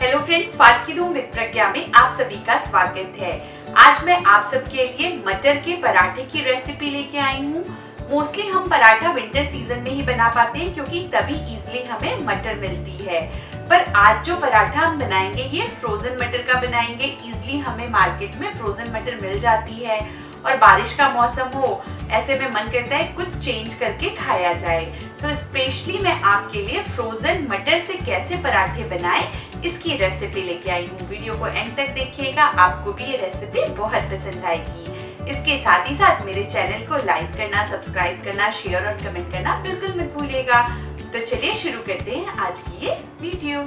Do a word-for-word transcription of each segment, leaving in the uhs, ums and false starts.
Hello friends, स्वाद की धूम विद प्रज्ञा में आप सभी का स्वागत है। आज मैं आप सबके लिए मटर के पराठे की रेसिपी लेके आई हूँ। मोस्टली हम पराठा विंटर सीजन में ही बना पाते हैं क्योंकि तभी इजीली हमें मटर मिलती है। पर आज जो पराठा हम बनाएंगे ये फ्रोजन मटर का बनाएंगे। इजीली हमें मार्केट में फ्रोजन मटर मिल जाती है और बारिश का मौसम हो, ऐसे में मन करता है कुछ चेंज करके खाया जाए। तो स्पेशली मैं आपके लिए फ्रोजन मटर से कैसे पराठे बनाएं इसकी रेसिपी लेके आई हूँ। वीडियो को एंड तक देखिएगा, आपको भी ये रेसिपी बहुत पसंद आएगी। इसके साथ ही साथ मेरे चैनल को लाइक करना, सब्सक्राइब करना, शेयर और कमेंट करना बिल्कुल मत भूलिएगा। तो चलिए शुरू करते हैं आज की ये वीडियो।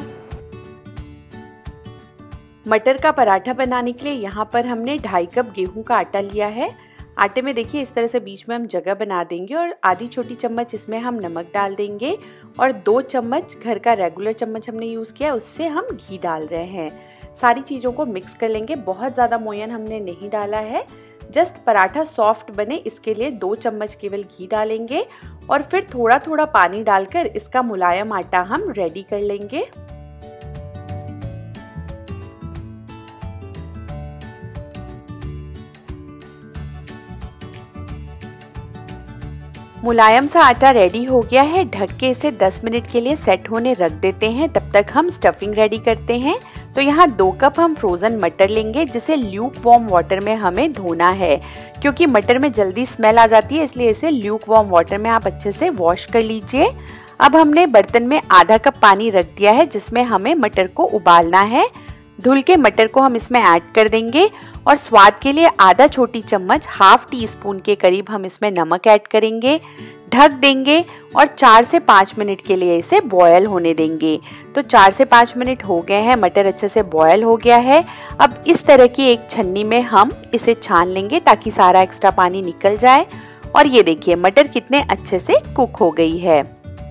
मटर का पराठा बनाने के लिए यहाँ पर हमने ढाई कप गेहूं का आटा लिया है। आटे में देखिए इस तरह से बीच में हम जगह बना देंगे और आधी छोटी चम्मच इसमें हम नमक डाल देंगे और दो चम्मच घर का रेगुलर चम्मच हमने यूज़ किया, उससे हम घी डाल रहे हैं। सारी चीज़ों को मिक्स कर लेंगे। बहुत ज़्यादा मोयन हमने नहीं डाला है, जस्ट पराठा सॉफ्ट बने इसके लिए दो चम्मच केवल घी डालेंगे और फिर थोड़ा थोड़ा पानी डालकर इसका मुलायम आटा हम रेडी कर लेंगे। मुलायम सा आटा रेडी हो गया है। ढक के इसे दस मिनट के लिए सेट होने रख देते हैं। तब तक हम स्टफिंग रेडी करते हैं। तो यहाँ दो कप हम फ्रोजन मटर लेंगे जिसे ल्यूक वार्म वाटर में हमें धोना है, क्योंकि मटर में जल्दी स्मेल आ जाती है, इसलिए इसे ल्यूक वार्म वाटर में आप अच्छे से वॉश कर लीजिए। अब हमने बर्तन में आधा कप पानी रख दिया है जिसमें हमें मटर को उबालना है। धुल के मटर को हम इसमें ऐड कर देंगे और स्वाद के लिए आधा छोटी चम्मच हाफ टी स्पून के करीब हम इसमें नमक ऐड करेंगे। ढक देंगे और चार से पाँच मिनट के लिए इसे बॉयल होने देंगे। तो चार से पाँच मिनट हो गए हैं, मटर अच्छे से बॉयल हो गया है। अब इस तरह की एक छन्नी में हम इसे छान लेंगे ताकि सारा एक्स्ट्रा पानी निकल जाए। और ये देखिए मटर कितने अच्छे से कुक हो गई है।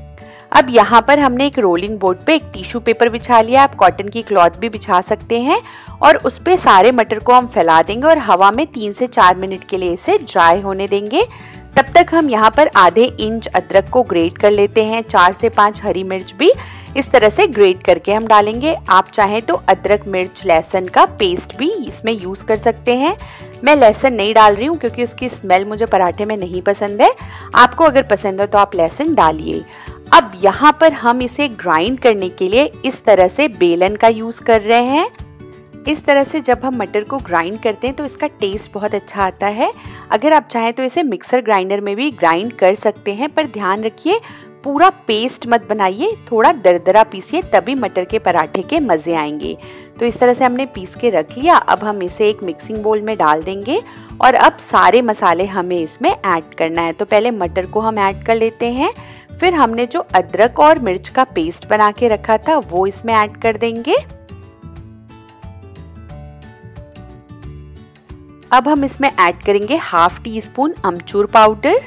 अब यहाँ पर हमने एक रोलिंग बोर्ड पे एक टिश्यू पेपर बिछा लिया, आप कॉटन की क्लॉथ भी बिछा सकते हैं और उस पे सारे मटर को हम फैला देंगे और हवा में तीन से चार मिनट के लिए इसे ड्राई होने देंगे। तब तक हम यहाँ पर आधे इंच अदरक को ग्रेट कर लेते हैं। चार से पाँच हरी मिर्च भी इस तरह से ग्रेट करके हम डालेंगे। आप चाहें तो अदरक मिर्च लहसुन का पेस्ट भी इसमें यूज कर सकते हैं। मैं लहसुन नहीं डाल रही हूँ क्योंकि उसकी स्मेल मुझे पराठे में नहीं पसंद है। आपको अगर पसंद है तो आप लहसुन डालिए। अब यहाँ पर हम इसे ग्राइंड करने के लिए इस तरह से बेलन का यूज कर रहे हैं। इस तरह से जब हम मटर को ग्राइंड करते हैं तो इसका टेस्ट बहुत अच्छा आता है। अगर आप चाहें तो इसे मिक्सर ग्राइंडर में भी ग्राइंड कर सकते हैं, पर ध्यान रखिए पूरा पेस्ट मत बनाइए, थोड़ा दरदरा पीसिए, तभी मटर के पराठे के मजे आएंगे। तो इस तरह से हमने पीस के रख लिया। अब हम इसे एक मिक्सिंग बोल में डाल देंगे और अब सारे मसाले हमें इसमें ऐड करना है। तो पहले मटर को हम ऐड कर लेते हैं, फिर हमने जो अदरक और मिर्च का पेस्ट बना के रखा था वो इसमें ऐड कर देंगे। अब हम इसमें ऐड करेंगे half teaspoon amchur powder,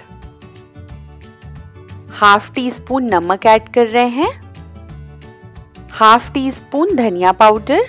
half teaspoon नमक ऐड कर रहे हैं, हाफ टी स्पून धनिया पाउडर,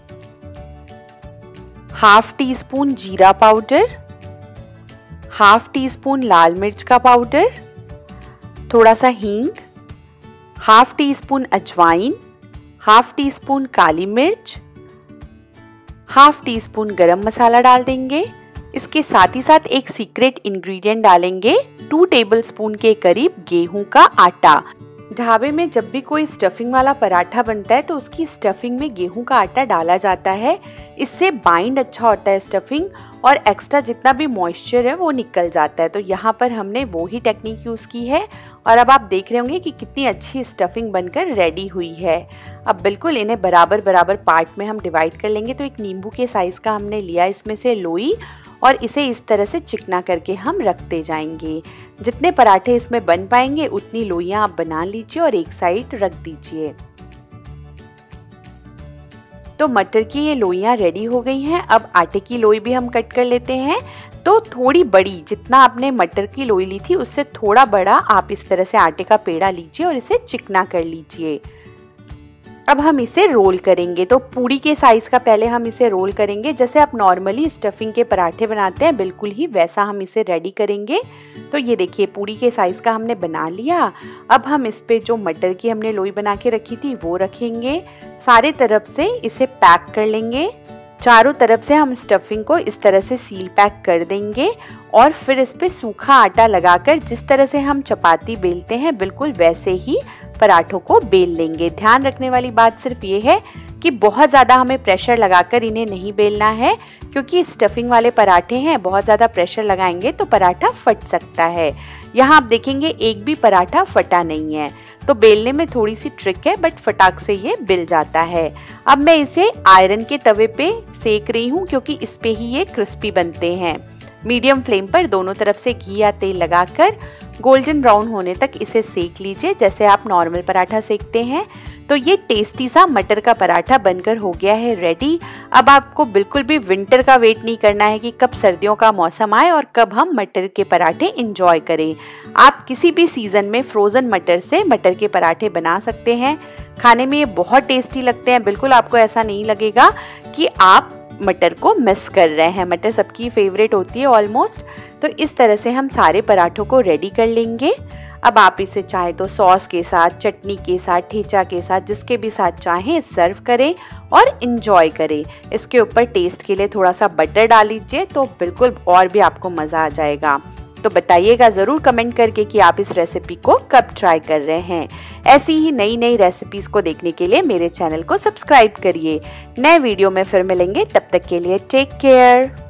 हाफ टी स्पून जीरा पाउडर, हाफ टी स्पून लाल मिर्च का पाउडर, थोड़ा सा हींग, हाफ टी स्पून अजवाइन, हाफ टी स्पून काली मिर्च, हाफ टी स्पून गरम मसाला डाल देंगे। इसके साथ ही साथ एक सीक्रेट इंग्रेडिएंट डालेंगे, टू टेबलस्पून के करीब गेहूं का आटा। ढाबे में जब भी कोई स्टफिंग वाला पराठा बनता है तो उसकी स्टफिंग में गेहूं का आटा डाला जाता है। इससे बाइंड अच्छा होता है स्टफिंग और एक्स्ट्रा जितना भी मॉइस्चर है वो निकल जाता है। तो यहाँ पर हमने वो ही टेक्निक यूज़ की है और अब आप देख रहे होंगे कि कितनी अच्छी स्टफिंग बनकर रेडी हुई है। अब बिल्कुल इन्हें बराबर बराबर पार्ट में हम डिवाइड कर लेंगे। तो एक नींबू के साइज़ का हमने लिया इसमें से लोई और इसे इस तरह से चिकना करके हम रखते जाएंगे। जितने पराठे इसमें बन पाएंगे उतनी लोइयां आप बना लीजिए और एक साइड रख दीजिए। तो मटर की ये लोइयां रेडी हो गई हैं। अब आटे की लोई भी हम कट कर लेते हैं। तो थोड़ी बड़ी, जितना आपने मटर की लोई ली थी उससे थोड़ा बड़ा आप इस तरह से आटे का पेड़ा लीजिए और इसे चिकना कर लीजिए। अब हम इसे रोल करेंगे। तो पूरी के साइज का पहले हम इसे रोल करेंगे, जैसे आप नॉर्मली स्टफिंग के पराठे बनाते हैं बिल्कुल ही वैसा हम इसे रेडी करेंगे। तो ये देखिए पूरी के साइज का हमने बना लिया। अब हम इस पे जो मटर की हमने लोई बना के रखी थी वो रखेंगे, सारे तरफ से इसे पैक कर लेंगे। चारों तरफ से हम स्टफिंग को इस तरह से सील पैक कर देंगे और फिर इस पे सूखा आटा लगाकर जिस तरह से हम चपाती बेलते हैं बिल्कुल वैसे ही पराठों को बेल लेंगे। ध्यान रखने वाली बात सिर्फ ये है कि बहुत ज़्यादा हमें प्रेशर लगाकर इन्हें नहीं बेलना है, क्योंकि स्टफिंग वाले पराठे हैं, बहुत ज़्यादा प्रेशर लगाएंगे तो पराठा फट सकता है। यहाँ आप देखेंगे एक भी पराठा फटा नहीं है। तो बेलने में थोड़ी सी ट्रिक है, बट फटाक से ये बिल जाता है। अब मैं इसे आयरन के तवे पे सेक रही हूँ, क्योंकि इस पे ही ये क्रिस्पी बनते हैं। मीडियम फ्लेम पर दोनों तरफ से घी या तेल लगाकर गोल्डन ब्राउन होने तक इसे सेक लीजिए, जैसे आप नॉर्मल पराठा सेकते हैं। तो ये टेस्टी सा मटर का पराठा बनकर हो गया है रेडी। अब आपको बिल्कुल भी विंटर का वेट नहीं करना है कि कब सर्दियों का मौसम आए और कब हम मटर के पराठे इंजॉय करें। आप किसी भी सीजन में फ्रोजन मटर से मटर के पराठे बना सकते हैं। खाने में ये बहुत टेस्टी लगते हैं। बिल्कुल आपको ऐसा नहीं लगेगा कि आप मटर को मिस कर रहे हैं। मटर सबकी फेवरेट होती है ऑलमोस्ट। तो इस तरह से हम सारे पराठों को रेडी कर लेंगे। अब आप इसे चाहे तो सॉस के साथ, चटनी के साथ, ठेचा के साथ, जिसके भी साथ चाहें सर्व करें और इंजॉय करें। इसके ऊपर टेस्ट के लिए थोड़ा सा बटर डाल लीजिए तो बिल्कुल और भी आपको मज़ा आ जाएगा। तो बताइएगा ज़रूर कमेंट करके कि आप इस रेसिपी को कब ट्राई कर रहे हैं। ऐसी ही नई नई रेसिपीज़ को देखने के लिए मेरे चैनल को सब्सक्राइब करिए। नए वीडियो में फिर मिलेंगे, तब तक के लिए टेक केयर।